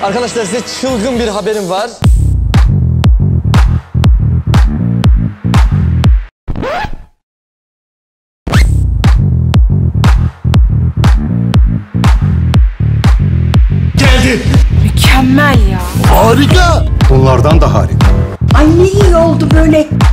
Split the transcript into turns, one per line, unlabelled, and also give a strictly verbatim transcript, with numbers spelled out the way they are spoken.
Arkadaşlar size çılgın bir haberim var.
Geldi.
Mükemmel ya.
Harika. Bunlardan da harika.
Ay ne iyi oldu böyle.